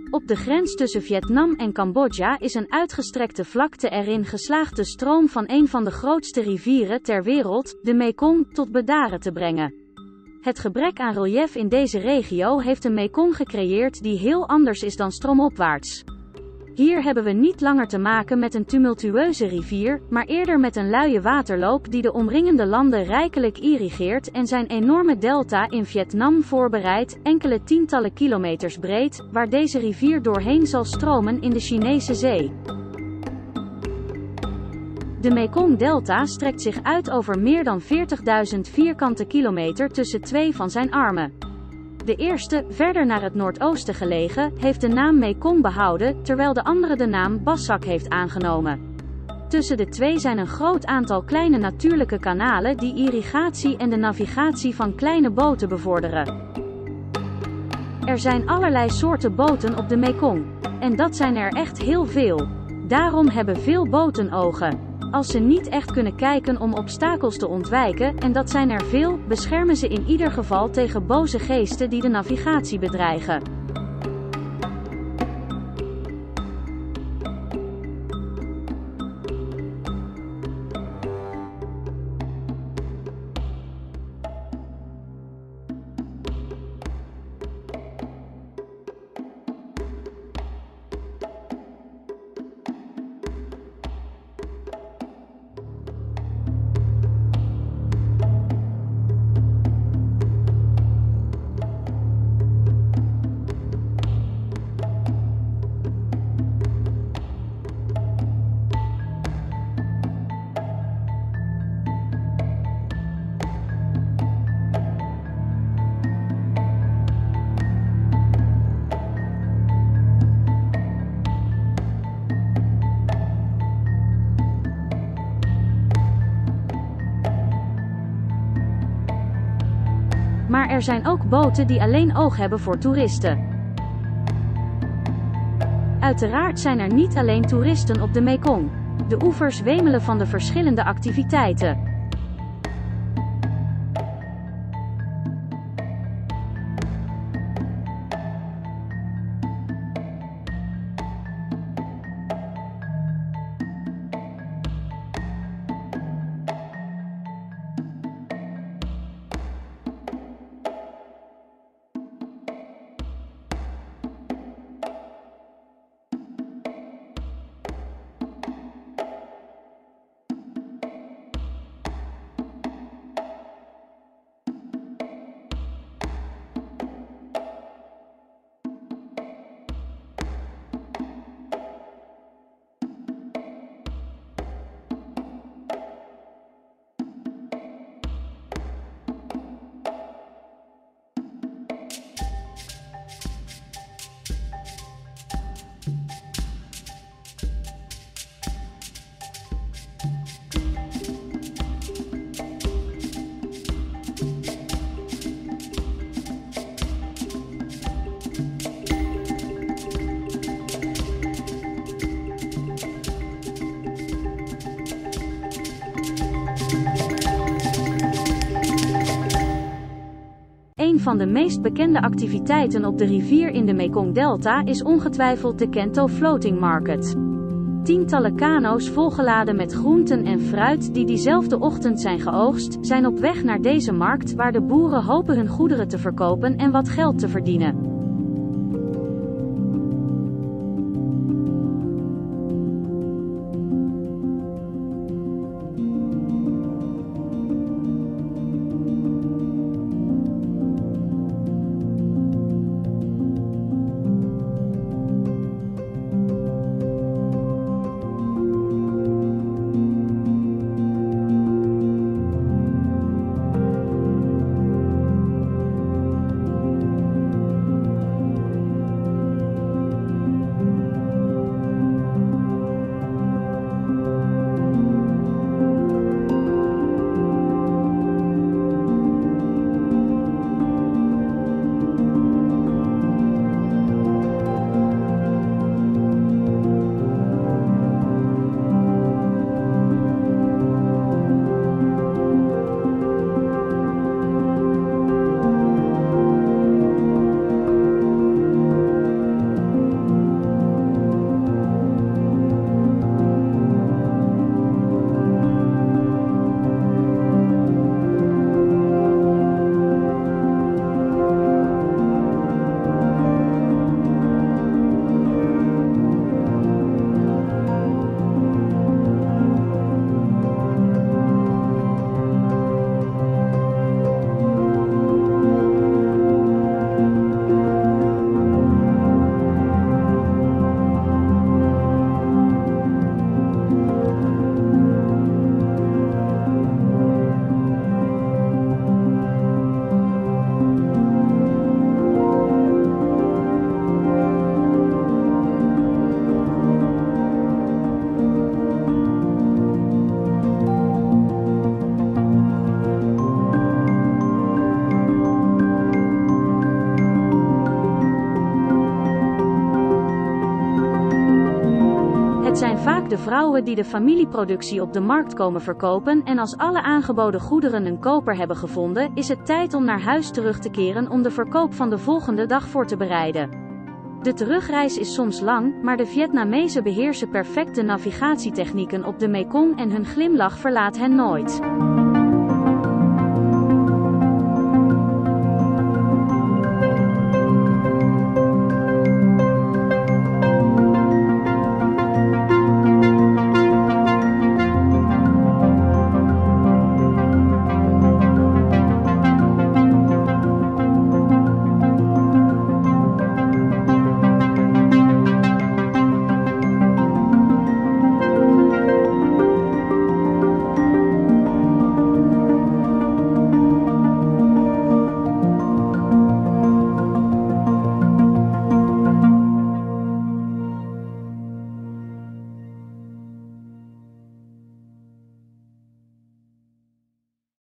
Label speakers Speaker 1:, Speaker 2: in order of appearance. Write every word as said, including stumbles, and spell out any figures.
Speaker 1: Op de grens tussen Vietnam en Cambodja is een uitgestrekte vlakte erin geslaagd de stroom van een van de grootste rivieren ter wereld, de Mekong, tot bedaren te brengen. Het gebrek aan reliëf in deze regio heeft een Mekong gecreëerd die heel anders is dan stroomopwaarts. Hier hebben we niet langer te maken met een tumultueuze rivier, maar eerder met een luie waterloop die de omringende landen rijkelijk irrigeert en zijn enorme delta in Vietnam voorbereidt, enkele tientallen kilometers breed, waar deze rivier doorheen zal stromen in de Chinese Zee. De Mekong-delta strekt zich uit over meer dan veertigduizend vierkante kilometer tussen twee van zijn armen. De eerste, verder naar het noordoosten gelegen, heeft de naam Mekong behouden, terwijl de andere de naam Bassak heeft aangenomen. Tussen de twee zijn een groot aantal kleine natuurlijke kanalen die irrigatie en de navigatie van kleine boten bevorderen. Er zijn allerlei soorten boten op de Mekong. En dat zijn er echt heel veel. Daarom hebben veel boten ogen. Als ze niet echt kunnen kijken om obstakels te ontwijken, en dat zijn er veel, beschermen ze in ieder geval tegen boze geesten die de navigatie bedreigen. Maar er zijn ook boten die alleen oog hebben voor toeristen. Uiteraard zijn er niet alleen toeristen op de Mekong. De oevers wemelen van de verschillende activiteiten. Een van de meest bekende activiteiten op de rivier in de Mekong-delta is ongetwijfeld de Kento Floating Market. Tientallen kano's volgeladen met groenten en fruit die diezelfde ochtend zijn geoogst, zijn op weg naar deze markt waar de boeren hopen hun goederen te verkopen en wat geld te verdienen. Het zijn vaak de vrouwen die de familieproductie op de markt komen verkopen en als alle aangeboden goederen een koper hebben gevonden, is het tijd om naar huis terug te keren om de verkoop van de volgende dag voor te bereiden. De terugreis is soms lang, maar de Vietnamezen beheersen perfect de navigatietechnieken op de Mekong en hun glimlach verlaat hen nooit.